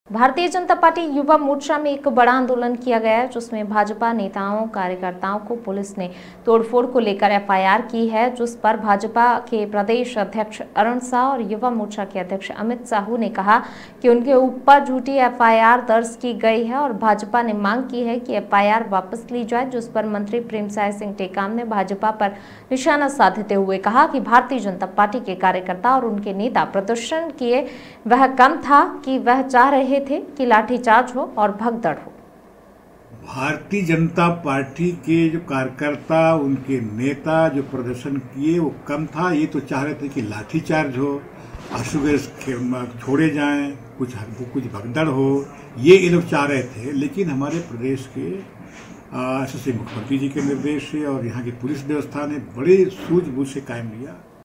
Bharatiya Janata party Yuva Morcha में एक बड़ा आंदोलन किया गया जिसमें भाजपा नेताओं कार्यकर्ताओं को पुलिस ने तोड़फोड़ को लेकर एफआईआर की है, जिस पर भाजपा के प्रदेश अध्यक्ष अरुण साह और युवा मोर्चा के अध्यक्ष अमित साहू ने कहा कि उनके ऊपर झूठी एफआईआर दर्ज की गई है और भाजपा ने मांग की है कि एफआईआर वापस ली जाए। जिस पर मंत्री प्रेमसाय सिंह टेकाम ने भाजपा पर निशाना साधते हुए कहा कि भारतीय जनता पार्टी के कार्यकर्ता और उनके नेता प्रदर्शन किए, वह कम था कि वह चाह रहे थे कि लाठीचार्ज हो और भगदड़ हो। भारतीय जनता पार्टी के जो कार्यकर्ता, उनके नेता जो प्रदर्शन किए वो कम था, ये तो चाह रहे थे कि लाठीचार्ज हो, अशुभ छोड़े जाएं, कुछ भगदड़ हो, ये लोग चाह रहे थे। लेकिन हमारे प्रदेश के यशस्वी मुख्यमंत्री जी के निर्देश से और यहाँ की पुलिस व्यवस्था ने बड़े सूझबूझ से कायम लिया।